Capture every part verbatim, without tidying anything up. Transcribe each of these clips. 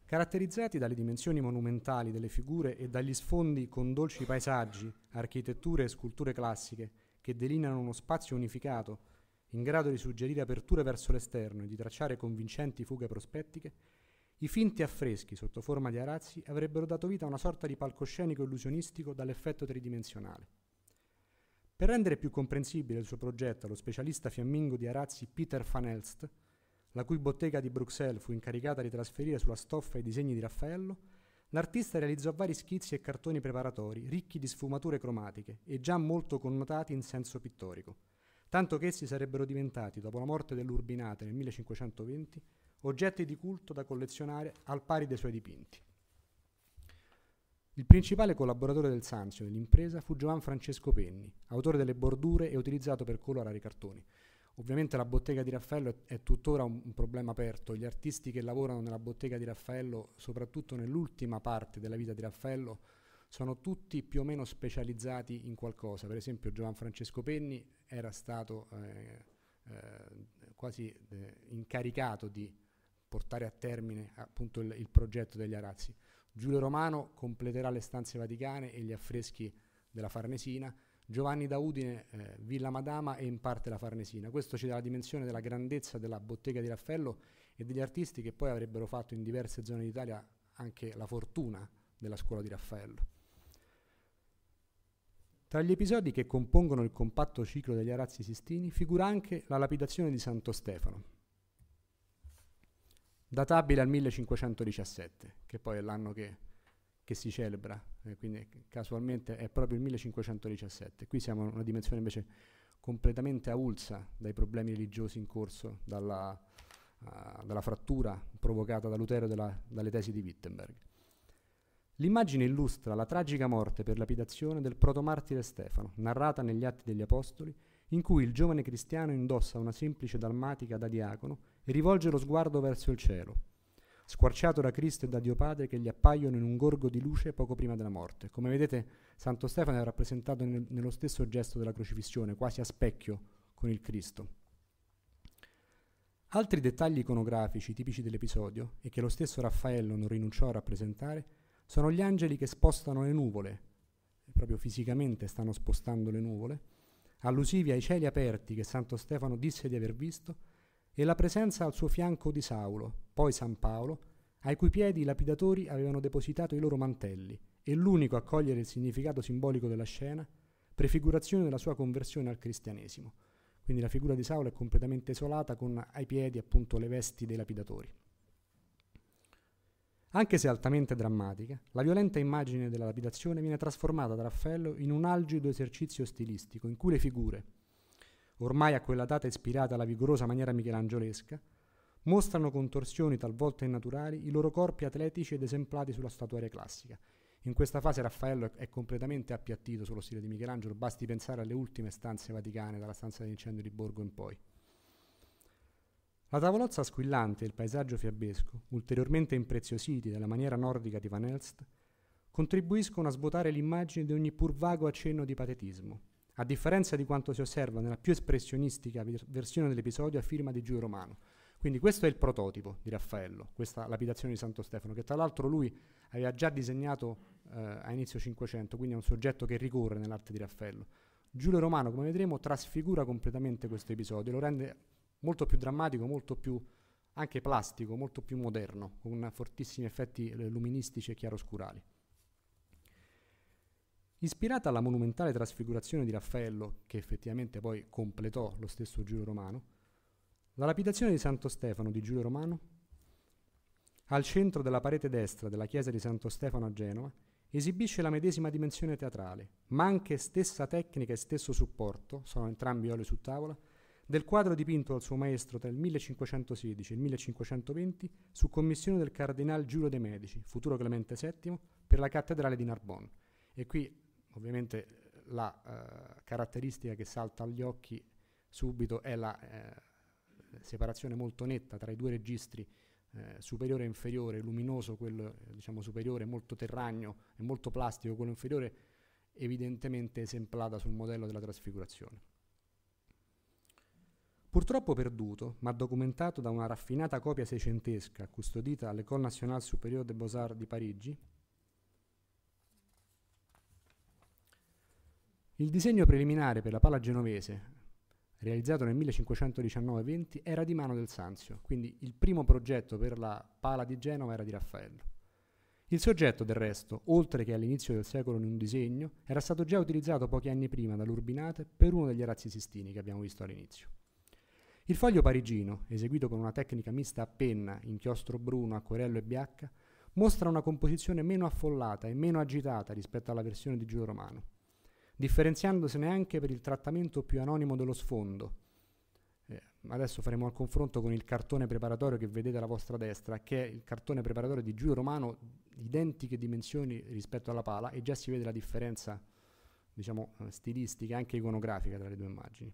caratterizzati dalle dimensioni monumentali delle figure e dagli sfondi con dolci paesaggi, architetture e sculture classiche che delineano uno spazio unificato in grado di suggerire aperture verso l'esterno e di tracciare convincenti fughe prospettiche, i finti affreschi sotto forma di arazzi avrebbero dato vita a una sorta di palcoscenico illusionistico dall'effetto tridimensionale. Per rendere più comprensibile il suo progetto allo specialista fiammingo di arazzi Peter van Elst, la cui bottega di Bruxelles fu incaricata di trasferire sulla stoffa i disegni di Raffaello, l'artista realizzò vari schizzi e cartoni preparatori, ricchi di sfumature cromatiche e già molto connotati in senso pittorico, tanto che essi sarebbero diventati, dopo la morte dell'Urbinate nel millecinquecentoventi, oggetti di culto da collezionare al pari dei suoi dipinti. Il principale collaboratore del Sanzio nell'impresa fu Giovan Francesco Penni, autore delle bordure e utilizzato per colorare i cartoni. Ovviamente la bottega di Raffaello è, è tuttora un, un problema aperto. Gli artisti che lavorano nella bottega di Raffaello, soprattutto nell'ultima parte della vita di Raffaello, sono tutti più o meno specializzati in qualcosa. Per esempio Giovan Francesco Penni era stato eh, eh, quasi eh, incaricato di portare a termine appunto il, il progetto degli arazzi. Giulio Romano completerà le stanze vaticane e gli affreschi della Farnesina, Giovanni da Udine, eh, Villa Madama e in parte la Farnesina. Questo ci dà la dimensione della grandezza della bottega di Raffaello e degli artisti che poi avrebbero fatto in diverse zone d'Italia anche la fortuna della scuola di Raffaello. Tra gli episodi che compongono il compatto ciclo degli arazzi sistini figura anche la lapidazione di Santo Stefano, databile al millecinquecentodiciassette, che poi è l'anno che, che si celebra, eh, quindi casualmente è proprio il millecinquecentodiciassette. Qui siamo in una dimensione invece completamente avulsa dai problemi religiosi in corso, dalla, uh, dalla frattura provocata da Lutero della, dalle tesi di Wittenberg. L'immagine illustra la tragica morte per lapidazione del protomartire Stefano, narrata negli Atti degli Apostoli, in cui il giovane cristiano indossa una semplice dalmatica da diacono e rivolge lo sguardo verso il cielo, squarciato da Cristo e da Dio Padre che gli appaiono in un gorgo di luce poco prima della morte. Come vedete, Santo Stefano è rappresentato nel, nello stesso gesto della crocifissione, quasi a specchio con il Cristo. Altri dettagli iconografici tipici dell'episodio, e che lo stesso Raffaello non rinunciò a rappresentare, sono gli angeli che spostano le nuvole, proprio fisicamente stanno spostando le nuvole, allusivi ai cieli aperti che Santo Stefano disse di aver visto, e la presenza al suo fianco di Saulo, poi San Paolo, ai cui piedi i lapidatori avevano depositato i loro mantelli, e l'unico a cogliere il significato simbolico della scena, prefigurazione della sua conversione al cristianesimo. Quindi la figura di Saulo è completamente isolata con ai piedi appunto le vesti dei lapidatori. Anche se altamente drammatica, la violenta immagine della lapidazione viene trasformata da Raffaello in un algido esercizio stilistico in cui le figure, ormai a quella data ispirate alla vigorosa maniera michelangiolesca, mostrano contorsioni talvolta innaturali i loro corpi atletici ed esemplati sulla statuaria classica. In questa fase Raffaello è completamente appiattito sullo stile di Michelangelo, basti pensare alle ultime stanze vaticane, dalla stanza dell'incendio di Borgo in poi. La tavolozza squillante e il paesaggio fiabesco, ulteriormente impreziositi dalla maniera nordica di Van Elst, contribuiscono a svuotare l'immagine di ogni pur vago accenno di patetismo, a differenza di quanto si osserva nella più espressionistica versione dell'episodio a firma di Giulio Romano. Quindi questo è il prototipo di Raffaello, questa lapidazione di Santo Stefano, che tra l'altro lui aveva già disegnato eh, a inizio Cinquecento, quindi è un soggetto che ricorre nell'arte di Raffaello. Giulio Romano, come vedremo, trasfigura completamente questo episodio, lo rende molto più drammatico, molto più anche plastico, molto più moderno, con fortissimi effetti eh, luministici e chiaroscurali. Ispirata alla monumentale trasfigurazione di Raffaello, che effettivamente poi completò lo stesso Giulio Romano, la lapidazione di Santo Stefano di Giulio Romano, al centro della parete destra della chiesa di Santo Stefano a Genova, esibisce la medesima dimensione teatrale, ma anche stessa tecnica e stesso supporto, sono entrambi olio su tavola, del quadro dipinto dal suo maestro tra il millecinquecentosedici e il millecinquecentoventi su commissione del cardinale Giulio de' Medici, futuro Clemente settimo, per la cattedrale di Narbonne. E qui ovviamente la uh, caratteristica che salta agli occhi subito è la uh, separazione molto netta tra i due registri, uh, superiore e inferiore, luminoso quello eh, diciamo superiore, molto terragno e molto plastico, quello inferiore evidentemente esemplata sul modello della trasfigurazione. Purtroppo perduto, ma documentato da una raffinata copia seicentesca custodita all'École Nationale Supérieure des Beaux-Arts di Parigi, il disegno preliminare per la pala genovese, realizzato nel millecinquecentodiciannove venti, era di mano del Sanzio, quindi il primo progetto per la pala di Genova era di Raffaello. Il soggetto, del resto, oltre che all'inizio del secolo in un disegno, era stato già utilizzato pochi anni prima dall'Urbinate per uno degli arazzi sistini che abbiamo visto all'inizio. Il foglio parigino, eseguito con una tecnica mista a penna, inchiostro bruno, acquerello e biacca, mostra una composizione meno affollata e meno agitata rispetto alla versione di Giulio Romano, differenziandosene anche per il trattamento più anonimo dello sfondo. Eh, adesso faremo il confronto con il cartone preparatorio che vedete alla vostra destra, che è il cartone preparatorio di Giulio Romano, identiche dimensioni rispetto alla pala, e già si vede la differenza, diciamo, eh, stilistica e anche iconografica tra le due immagini.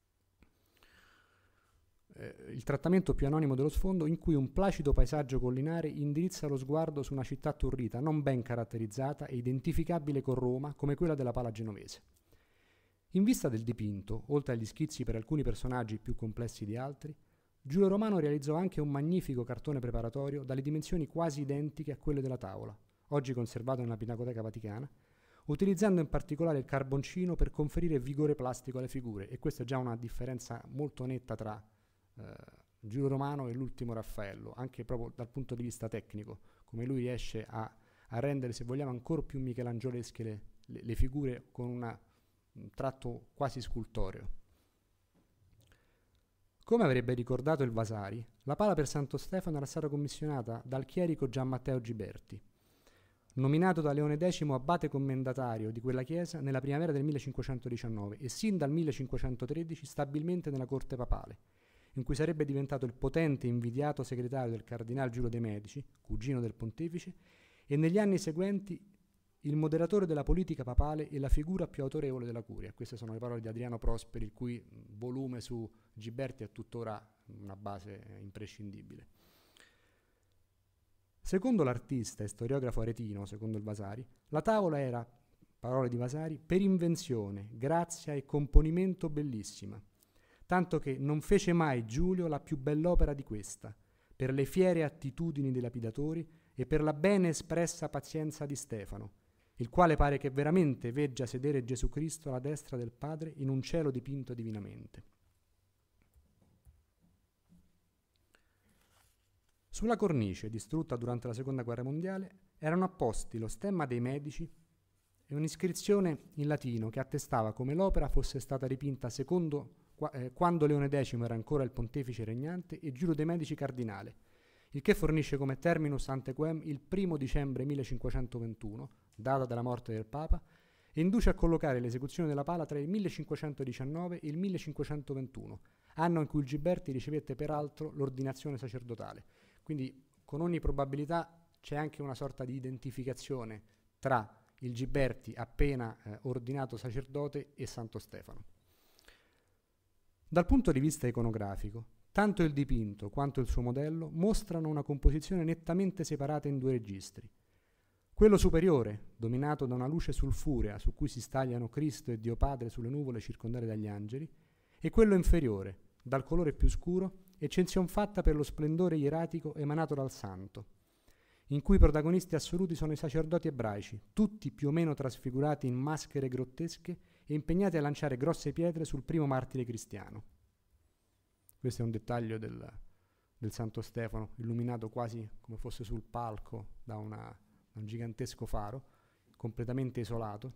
Eh, il trattamento più anonimo dello sfondo, in cui un placido paesaggio collinare indirizza lo sguardo su una città turrita, non ben caratterizzata e identificabile con Roma come quella della pala genovese. In vista del dipinto, oltre agli schizzi per alcuni personaggi più complessi di altri, Giulio Romano realizzò anche un magnifico cartone preparatorio dalle dimensioni quasi identiche a quelle della tavola, oggi conservato nella Pinacoteca Vaticana, utilizzando in particolare il carboncino per conferire vigore plastico alle figure, e questa è già una differenza molto netta tra Uh, Giulio Romano e l'ultimo Raffaello, anche proprio dal punto di vista tecnico, come lui riesce a, a rendere, se vogliamo, ancora più michelangiolesche le, le, le figure con una, un tratto quasi scultoreo. Come avrebbe ricordato il Vasari, la pala per Santo Stefano era stata commissionata dal chierico Gian Matteo Giberti, nominato da Leone decimo abate commendatario di quella chiesa nella primavera del millecinquecentodiciannove e sin dal millecinquecentotredici stabilmente nella corte papale, in cui sarebbe diventato il potente e invidiato segretario del cardinale Giulio de' Medici, cugino del pontefice, e negli anni seguenti il moderatore della politica papale e la figura più autorevole della curia. Queste sono le parole di Adriano Prosperi, il cui volume su Giberti è tuttora una base imprescindibile. Secondo l'artista e storiografo aretino, secondo il Vasari, la tavola era, parole di Vasari, per invenzione, grazia e componimento bellissima, tanto che non fece mai Giulio la più bell'opera di questa, per le fiere attitudini dei lapidatori e per la bene espressa pazienza di Stefano, il quale pare che veramente veggia sedere Gesù Cristo alla destra del Padre in un cielo dipinto divinamente. Sulla cornice, distrutta durante la Seconda Guerra Mondiale, erano apposti lo stemma dei Medici e un'iscrizione in latino che attestava come l'opera fosse stata dipinta secondo Qua, eh, quando Leone decimo era ancora il pontefice regnante e Giulio de' Medici cardinale, il che fornisce come terminus ante quem il primo dicembre millecinquecentoventuno, data della morte del Papa, e induce a collocare l'esecuzione della pala tra il millecinquecentodiciannove e il millecinquecentoventuno, anno in cui il Giberti ricevette peraltro l'ordinazione sacerdotale. Quindi con ogni probabilità c'è anche una sorta di identificazione tra il Giberti appena eh, ordinato sacerdote e Santo Stefano. Dal punto di vista iconografico, tanto il dipinto quanto il suo modello mostrano una composizione nettamente separata in due registri. Quello superiore, dominato da una luce sulfurea su cui si stagliano Cristo e Dio Padre sulle nuvole circondate dagli angeli, e quello inferiore, dal colore più scuro, eccezion fatta per lo splendore ieratico emanato dal santo, in cui i protagonisti assoluti sono i sacerdoti ebraici, tutti più o meno trasfigurati in maschere grottesche e impegnati a lanciare grosse pietre sul primo martire cristiano. Questo è un dettaglio del, del Santo Stefano, illuminato quasi come fosse sul palco da, una, da un gigantesco faro, completamente isolato.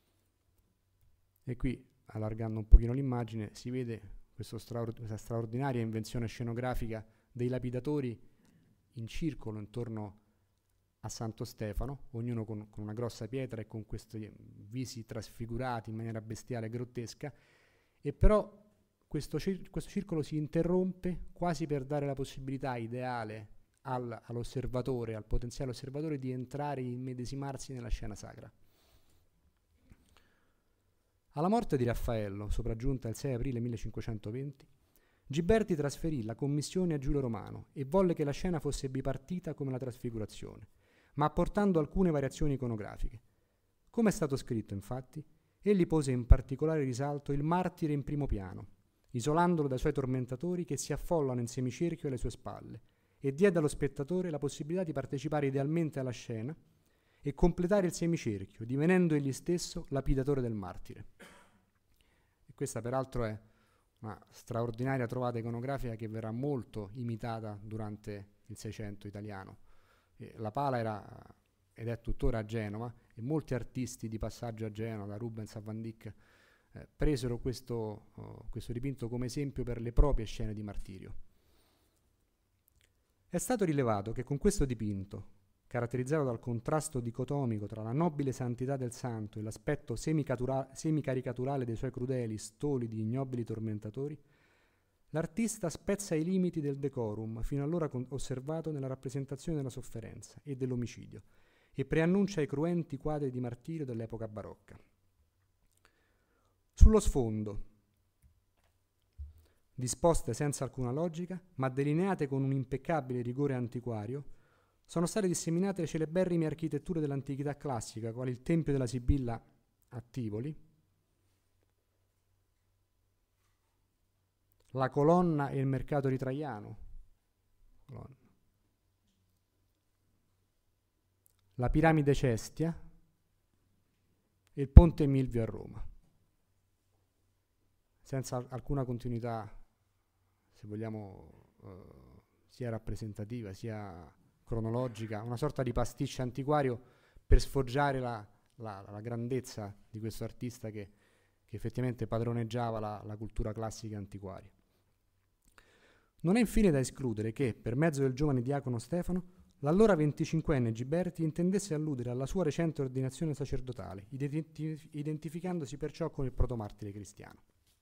E qui, allargando un pochino l'immagine, si vede questo straor- questa straordinaria invenzione scenografica dei lapidatori in circolo intorno a Santo Stefano, ognuno con, con una grossa pietra e con questi visi trasfigurati in maniera bestiale e grottesca, e però questo, cir- questo circolo si interrompe quasi per dare la possibilità ideale al, all'osservatore, al potenziale osservatore, di entrare e immedesimarsi nella scena sacra. Alla morte di Raffaello, sopraggiunta il sei aprile millecinquecentoventi, Giberti trasferì la commissione a Giulio Romano e volle che la scena fosse bipartita come la trasfigurazione, ma apportando alcune variazioni iconografiche. Come è stato scritto, infatti, egli pose in particolare risalto il martire in primo piano, isolandolo dai suoi tormentatori che si affollano in semicerchio alle sue spalle, e diede allo spettatore la possibilità di partecipare idealmente alla scena e completare il semicerchio, divenendo egli stesso lapidatore del martire. E questa peraltro è una straordinaria trovata iconografica che verrà molto imitata durante il Seicento italiano. E la pala era, ed è tuttora a Genova, e molti artisti di passaggio a Genova, da Rubens a Van Dyck, eh, presero questo, oh, questo dipinto come esempio per le proprie scene di martirio. È stato rilevato che con questo dipinto, caratterizzato dal contrasto dicotomico tra la nobile santità del santo e l'aspetto semicaricaturale dei suoi crudeli, stolidi, ignobili tormentatori, l'artista spezza i limiti del decorum fino allora con- osservato nella rappresentazione della sofferenza e dell'omicidio e preannuncia i cruenti quadri di martirio dell'epoca barocca. Sullo sfondo, disposte senza alcuna logica, ma delineate con un impeccabile rigore antiquario, sono state disseminate le celeberrime architetture dell'antichità classica, quali il Tempio della Sibilla a Tivoli, la colonna e il mercato di Traiano, colonna. La piramide Cestia e il ponte Milvio a Roma, senza al- alcuna continuità, se vogliamo, eh, sia rappresentativa, sia cronologica, una sorta di pasticcio antiquario per sfoggiare la, la, la grandezza di questo artista che, che effettivamente padroneggiava la, la cultura classica antiquaria. Non è infine da escludere che, per mezzo del giovane diacono Stefano, l'allora venticinquenne Giberti intendesse alludere alla sua recente ordinazione sacerdotale, identi- identificandosi perciò con il protomartire cristiano.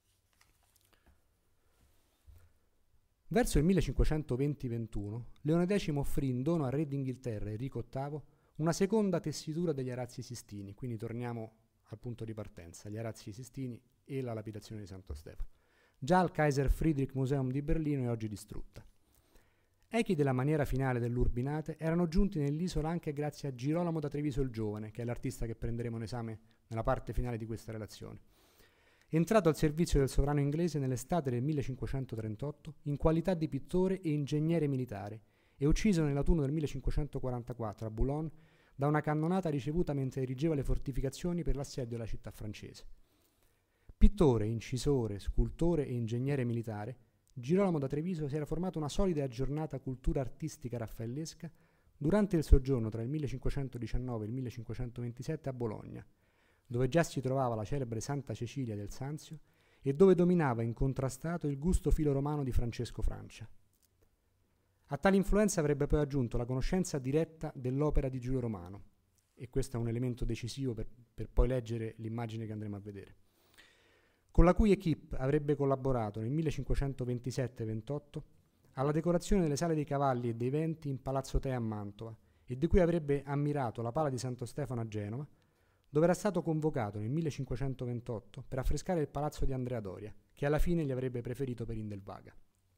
Verso il millecinquecentoventi ventuno, Leone decimo offrì in dono al re d'Inghilterra, Enrico ottavo, una seconda tessitura degli Arazzi Sistini, quindi torniamo al punto di partenza, gli Arazzi Sistini e la lapidazione di Santo Stefano, già al Kaiser Friedrich Museum di Berlino e oggi distrutta. Echi della maniera finale dell'Urbinate erano giunti nell'isola anche grazie a Girolamo da Treviso il Giovane, che è l'artista che prenderemo in esame nella parte finale di questa relazione. Entrato al servizio del sovrano inglese nell'estate del millecinquecentotrentotto in qualità di pittore e ingegnere militare e ucciso nell'autunno del millecinquecentoquarantaquattro a Boulogne da una cannonata ricevuta mentre erigeva le fortificazioni per l'assedio della città francese. Pittore, incisore, scultore e ingegnere militare, Girolamo da Treviso si era formato una solida e aggiornata cultura artistica raffaellesca durante il soggiorno tra il millecinquecentodiciannove e il millecinquecentoventisette a Bologna, dove già si trovava la celebre Santa Cecilia del Sanzio e dove dominava incontrastato il gusto filo-romano di Francesco Francia. A tale influenza avrebbe poi aggiunto la conoscenza diretta dell'opera di Giulio Romano, e questo è un elemento decisivo per, per poi leggere l'immagine che andremo a vedere, con la cui equipe avrebbe collaborato nel millecinquecentoventisette ventotto alla decorazione delle sale dei cavalli e dei venti in Palazzo Te a Mantova e di cui avrebbe ammirato la pala di Santo Stefano a Genova, dove era stato convocato nel millecinquecentoventotto per affrescare il palazzo di Andrea Doria, che alla fine gli avrebbe preferito per Indelvaga.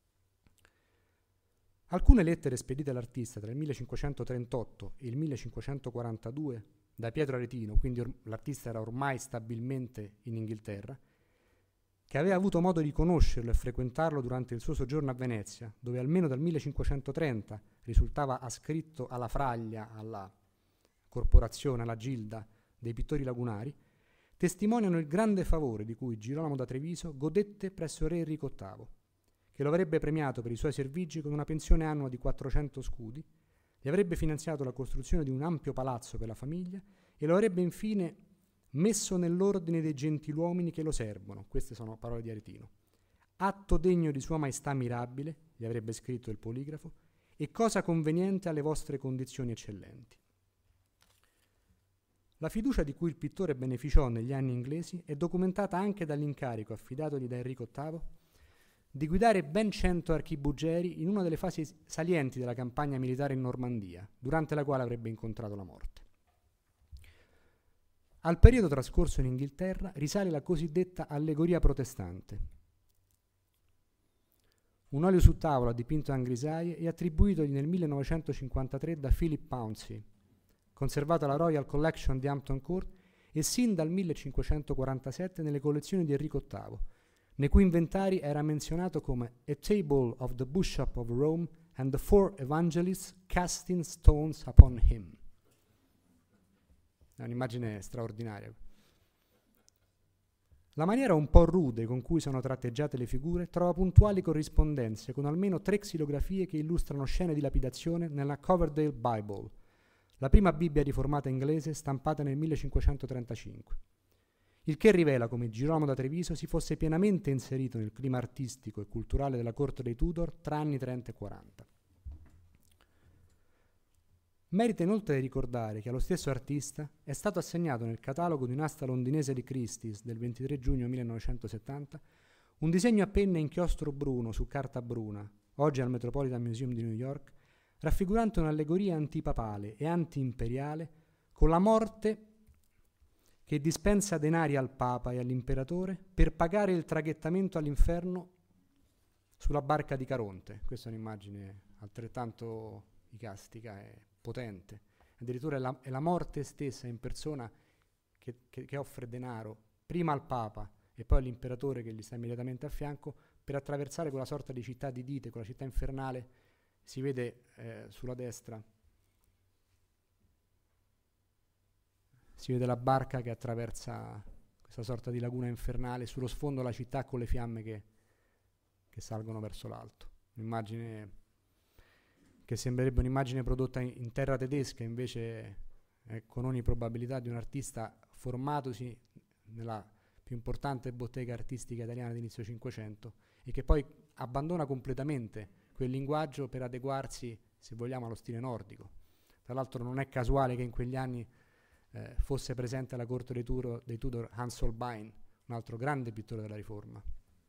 Alcune lettere spedite all'artista tra il millecinquecentotrentotto e il millecinquecentoquarantadue da Pietro Aretino, quindi or- l'artista era ormai stabilmente in Inghilterra, che aveva avuto modo di conoscerlo e frequentarlo durante il suo soggiorno a Venezia, dove almeno dal millecinquecentotrenta risultava ascritto alla Fraglia, alla corporazione, alla gilda dei pittori lagunari, testimoniano il grande favore di cui Girolamo da Treviso godette presso re Enrico ottavo, che lo avrebbe premiato per i suoi servigi con una pensione annua di quattrocento scudi, gli avrebbe finanziato la costruzione di un ampio palazzo per la famiglia e lo avrebbe infine messo nell'ordine dei gentiluomini che lo servono. Queste sono parole di Aretino. Atto degno di sua maestà mirabile, gli avrebbe scritto il poligrafo, e cosa conveniente alle vostre condizioni eccellenti. La fiducia di cui il pittore beneficiò negli anni inglesi è documentata anche dall'incarico affidatogli da Enrico ottavo di guidare ben cento archibugieri in una delle fasi salienti della campagna militare in Normandia, durante la quale avrebbe incontrato la morte. Al periodo trascorso in Inghilterra risale la cosiddetta allegoria protestante. Un olio su tavola dipinto a grisaie è attribuitogli nel millenovecentocinquantatré da Philip Pouncey, conservato alla Royal Collection di Hampton Court e sin dal millecinquecentoquarantasette nelle collezioni di Enrico ottavo, nei cui inventari era menzionato come a table of the bishop of Rome and the four evangelists casting stones upon him. È un'immagine straordinaria. La maniera un po' rude con cui sono tratteggiate le figure trova puntuali corrispondenze con almeno tre xilografie che illustrano scene di lapidazione nella Coverdale Bible, la prima Bibbia riformata inglese stampata nel millecinquecentotrentacinque. Il che rivela come Girolamo da Treviso si fosse pienamente inserito nel clima artistico e culturale della corte dei Tudor tra anni trenta e quaranta. Merita inoltre ricordare che allo stesso artista è stato assegnato nel catalogo di un'asta londinese di Christie's del ventitré giugno millenovecentosettanta un disegno a penna inchiostro bruno su carta bruna, oggi al Metropolitan Museum di New York, raffigurante un'allegoria antipapale e anti-imperiale con la morte che dispensa denari al Papa e all'imperatore per pagare il traghettamento all'inferno sulla barca di Caronte. Questa è un'immagine altrettanto icastica e potente. Addirittura è la, è la morte stessa in persona che, che, che offre denaro prima al Papa e poi all'imperatore che gli sta immediatamente a fianco per attraversare quella sorta di città di Dite, quella città infernale. Si vede eh, sulla destra, si vede la barca che attraversa questa sorta di laguna infernale, sullo sfondo la città con le fiamme che, che salgono verso l'alto. Un'immagine che sembrerebbe un'immagine prodotta in, in terra tedesca, invece è con ogni probabilità di un artista formatosi nella più importante bottega artistica italiana d'inizio Cinquecento e che poi abbandona completamente quel linguaggio per adeguarsi, se vogliamo, allo stile nordico. Tra l'altro non è casuale che in quegli anni eh, fosse presente alla corte dei Tudor, dei Tudor Hans Holbein, un altro grande pittore della Riforma.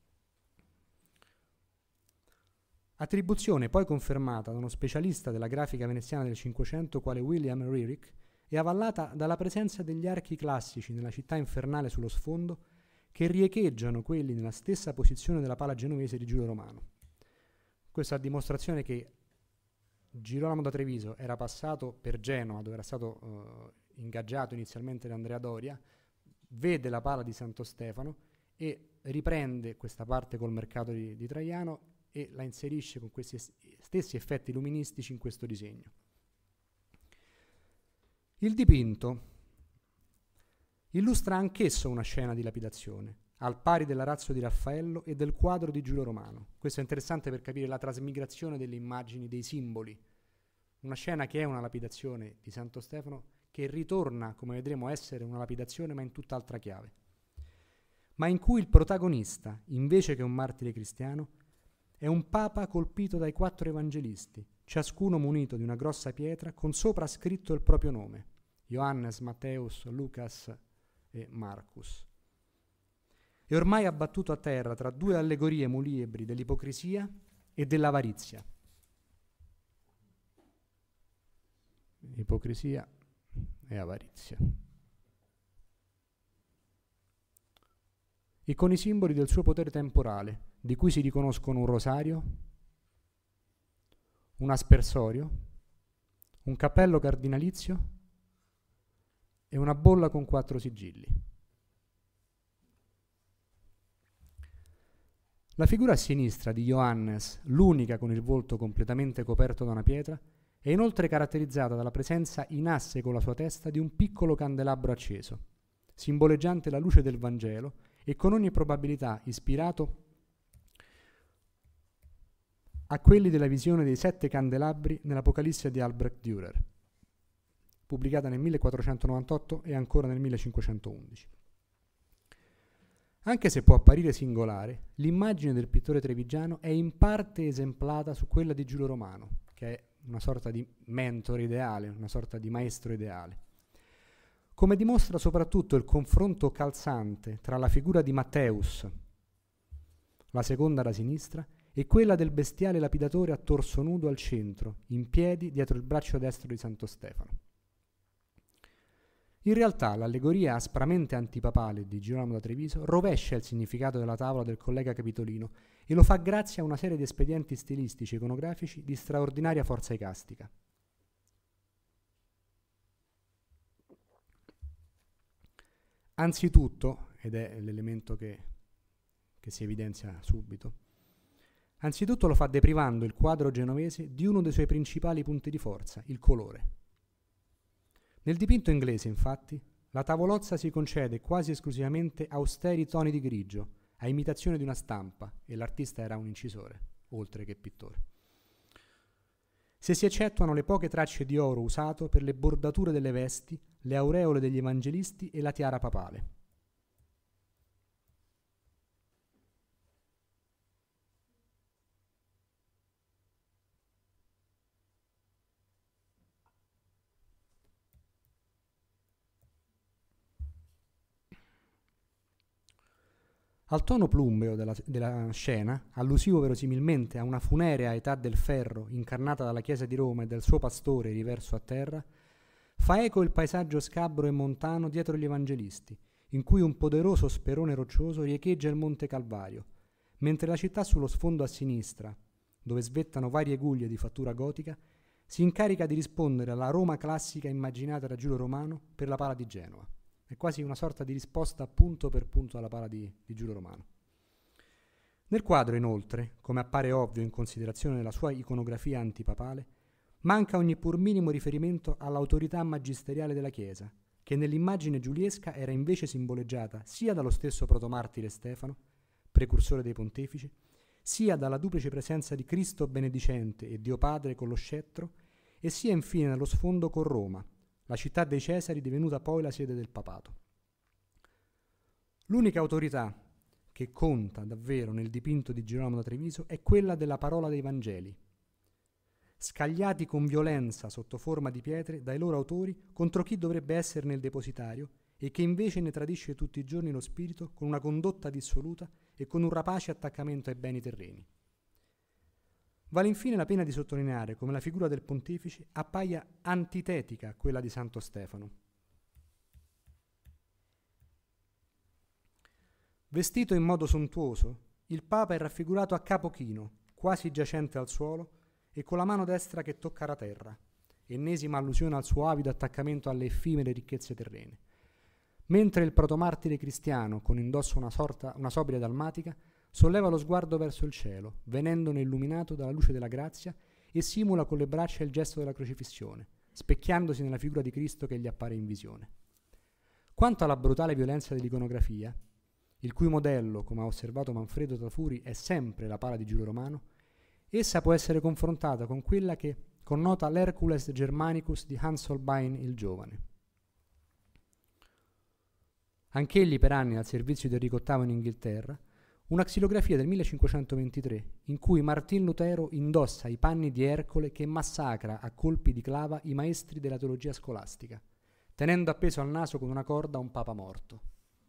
Attribuzione poi confermata da uno specialista della grafica veneziana del Cinquecento quale William Rearick e avvallata dalla presenza degli archi classici nella città infernale sullo sfondo che riecheggiano quelli nella stessa posizione della pala genovese di Giulio Romano. Questa a dimostrazione che Girolamo da Treviso era passato per Genova, dove era stato uh, ingaggiato inizialmente da Andrea Doria, vede la pala di Santo Stefano e riprende questa parte col mercato di, di Traiano e la inserisce con questi es- stessi effetti luministici in questo disegno. Il dipinto illustra anch'esso una scena di lapidazione, al pari dell'Arazzo di Raffaello e del quadro di Giulio Romano. Questo è interessante per capire la trasmigrazione delle immagini, dei simboli. Una scena che è una lapidazione di Santo Stefano, che ritorna, come vedremo, a essere una lapidazione ma in tutt'altra chiave, ma in cui il protagonista, invece che un martire cristiano, è un papa colpito dai quattro evangelisti, ciascuno munito di una grossa pietra con sopra scritto il proprio nome: Ioannes, Matteus, Lucas e Marcus. È ormai abbattuto a terra tra due allegorie muliebri dell'ipocrisia e dell'avarizia. Ipocrisia e avarizia. E con i simboli del suo potere temporale, di cui si riconoscono un rosario, un aspersorio, un cappello cardinalizio e una bolla con quattro sigilli. La figura a sinistra di Ioannes, l'unica con il volto completamente coperto da una pietra, è inoltre caratterizzata dalla presenza in asse con la sua testa di un piccolo candelabro acceso, simboleggiante la luce del Vangelo e con ogni probabilità ispirato a quelli della visione dei sette candelabri nell'Apocalisse di Albrecht Dürer, pubblicata nel millequattrocentonovantotto e ancora nel millecinquecentoundici. Anche se può apparire singolare, l'immagine del pittore trevigiano è in parte esemplata su quella di Giulio Romano, che è una sorta di mentore ideale, una sorta di maestro ideale. Come dimostra soprattutto il confronto calzante tra la figura di Matteus, la seconda da sinistra, e quella del bestiale lapidatore a torso nudo al centro, in piedi dietro il braccio destro di Santo Stefano. In realtà l'allegoria aspramente antipapale di Girolamo da Treviso rovescia il significato della tavola del collega capitolino e lo fa grazie a una serie di espedienti stilistici e iconografici di straordinaria forza icastica. Anzitutto, ed è l'elemento che, che si evidenzia subito. Anzitutto lo fa deprivando il quadro genovese di uno dei suoi principali punti di forza, il colore. Nel dipinto inglese, infatti, la tavolozza si concede quasi esclusivamente austeri toni di grigio, a imitazione di una stampa, e l'artista era un incisore, oltre che pittore. Se si eccettuano le poche tracce di oro usato per le bordature delle vesti, le aureole degli evangelisti e la tiara papale. Al tono plumbeo della, della scena, allusivo verosimilmente a una funerea età del ferro incarnata dalla Chiesa di Roma e del suo pastore riverso a terra, fa eco il paesaggio scabro e montano dietro gli evangelisti, in cui un poderoso sperone roccioso riecheggia il Monte Calvario, mentre la città sullo sfondo a sinistra, dove svettano varie guglie di fattura gotica, si incarica di rispondere alla Roma classica immaginata da Giulio Romano per la Pala di Genova. È quasi una sorta di risposta punto per punto alla Pala di, di Giulio Romano. Nel quadro, inoltre, come appare ovvio in considerazione della sua iconografia antipapale, manca ogni pur minimo riferimento all'autorità magisteriale della Chiesa, che nell'immagine giuliesca era invece simboleggiata sia dallo stesso protomartire Stefano, precursore dei pontefici, sia dalla duplice presenza di Cristo benedicente e Dio Padre con lo scettro, e sia infine dallo sfondo con Roma, la città dei Cesari divenuta poi la sede del papato. L'unica autorità che conta davvero nel dipinto di Girolamo da Treviso è quella della parola dei Vangeli, scagliati con violenza sotto forma di pietre dai loro autori contro chi dovrebbe esserne il depositario e che invece ne tradisce tutti i giorni lo spirito con una condotta dissoluta e con un rapace attaccamento ai beni terreni. Vale infine la pena di sottolineare come la figura del pontefice appaia antitetica a quella di Santo Stefano. Vestito in modo sontuoso, il Papa è raffigurato a capo chino, quasi giacente al suolo, e con la mano destra che tocca la terra, ennesima allusione al suo avido attaccamento alle effimere ricchezze terrene. Mentre il protomartire cristiano, con indosso una, sorta, una sobria dalmatica, solleva lo sguardo verso il cielo, venendone illuminato dalla luce della grazia, e simula con le braccia il gesto della crocifissione, specchiandosi nella figura di Cristo che gli appare in visione. Quanto alla brutale violenza dell'iconografia, il cui modello, come ha osservato Manfredo Tafuri, è sempre la Pala di Giulio Romano, essa può essere confrontata con quella che connota l'Hercules Germanicus di Hans Holbein il Giovane. Anch'egli per anni al servizio di Enrico ottavo in Inghilterra, una xilografia del millecinquecentoventitré in cui Martin Lutero indossa i panni di Ercole che massacra a colpi di clava i maestri della teologia scolastica, tenendo appeso al naso con una corda un papa morto.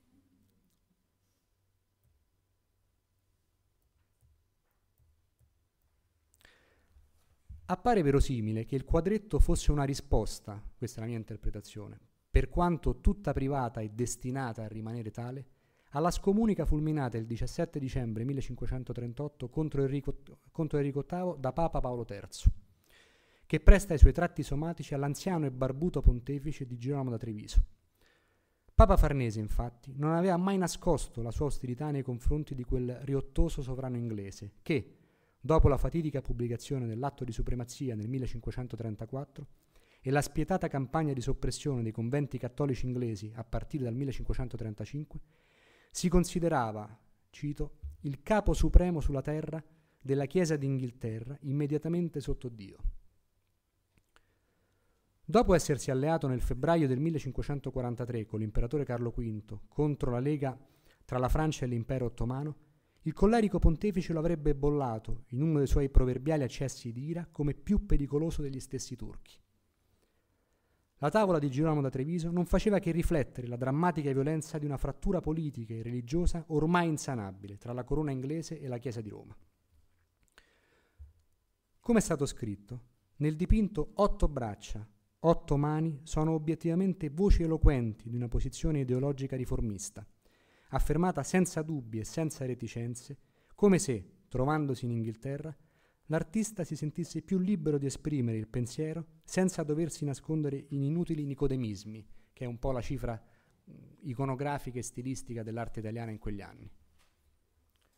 Appare verosimile che il quadretto fosse una risposta, questa è la mia interpretazione, per quanto tutta privata e destinata a rimanere tale, alla scomunica fulminata il diciassette dicembre millecinquecentotrentotto contro Enrico, contro Enrico ottavo da Papa Paolo terzo, che presta i suoi tratti somatici all'anziano e barbuto pontefice di Girolamo da Treviso. Papa Farnese, infatti, non aveva mai nascosto la sua ostilità nei confronti di quel riottoso sovrano inglese che, dopo la fatidica pubblicazione dell'atto di supremazia nel millecinquecentotrentaquattro e la spietata campagna di soppressione dei conventi cattolici inglesi a partire dal millecinquecentotrentacinque, si considerava, cito, il capo supremo sulla terra della Chiesa d'Inghilterra immediatamente sotto Dio. Dopo essersi alleato nel febbraio del millecinquecentoquarantatré con l'imperatore Carlo quinto contro la lega tra la Francia e l'impero ottomano, il collerico pontefice lo avrebbe bollato, in uno dei suoi proverbiali accessi di ira, come più pericoloso degli stessi turchi. La tavola di Girolamo da Treviso non faceva che riflettere la drammatica violenza di una frattura politica e religiosa ormai insanabile tra la corona inglese e la Chiesa di Roma. Come è stato scritto, nel dipinto otto braccia, otto mani sono obiettivamente voci eloquenti di una posizione ideologica riformista, affermata senza dubbi e senza reticenze, come se, trovandosi in Inghilterra, l'artista si sentisse più libero di esprimere il pensiero senza doversi nascondere in inutili nicodemismi, che è un po' la cifra iconografica e stilistica dell'arte italiana in quegli anni.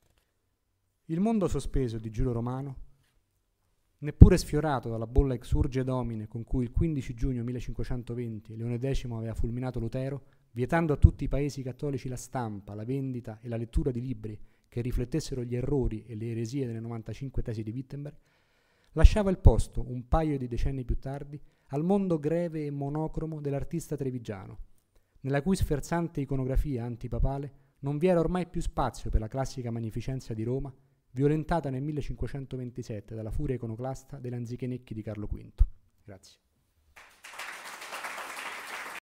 Il mondo sospeso di Giulio Romano, neppure sfiorato dalla bolla exurge domine con cui il quindici giugno millecinquecentoventi Leone decimo aveva fulminato Lutero, vietando a tutti i paesi cattolici la stampa, la vendita e la lettura di libri che riflettessero gli errori e le eresie delle novantacinque tesi di Wittenberg, lasciava il posto, un paio di decenni più tardi, al mondo greve e monocromo dell'artista trevigiano, nella cui sferzante iconografia antipapale non vi era ormai più spazio per la classica magnificenza di Roma, violentata nel millecinquecentoventisette dalla furia iconoclasta delle anzichenecchi di Carlo quinto. Grazie.